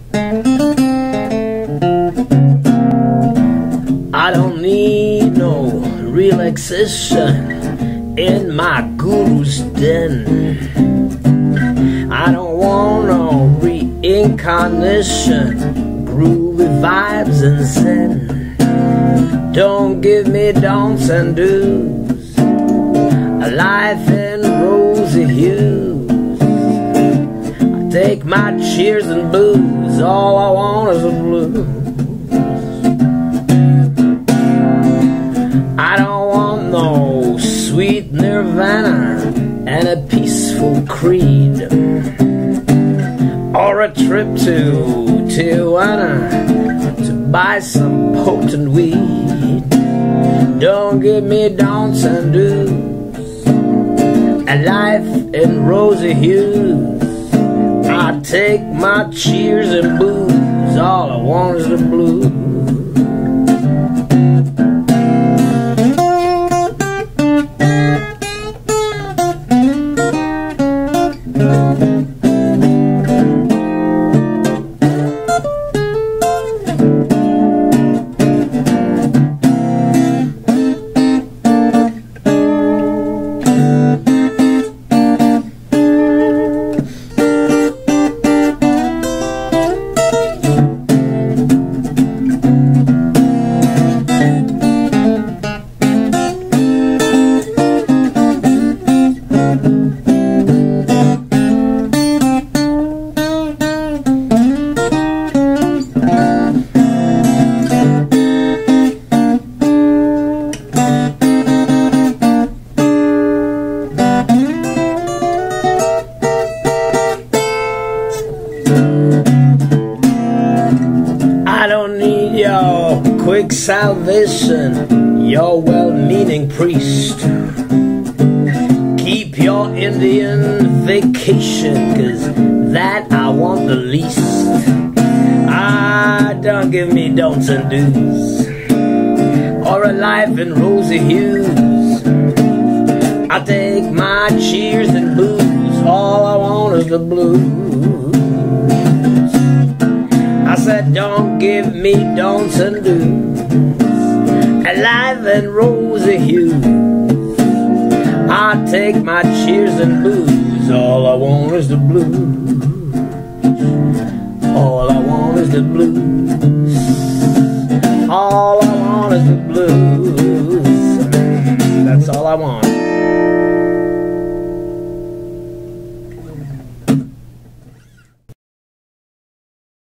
I don't need no relaxation in my guru's den. I don't want no reincarnation, groovy vibes and zen. Don't give me don'ts and do's, a life in rosy hues. I take my cheers and booze, all I want is the blues. I don't want no sweet nirvana and a peaceful creed, or a trip to Tijuana to buy some potent weed. Don't give me don'ts and do's, a life in rosy hues. I take my cheers and booze, all I want is the blues. I don't need your quick salvation, your well-meaning priest. Keep your Indian vacation, 'cause that I want the least. Ah, don't give me don'ts and do's, or a life in rosy hues. I take my cheers and booze, all I want is the blues. I said, don't give me don'ts and do's, a life in rosy hues. I take my cheers and booze, all I want is the blues. All I want is the blues. All I want is the blues. That's all I want.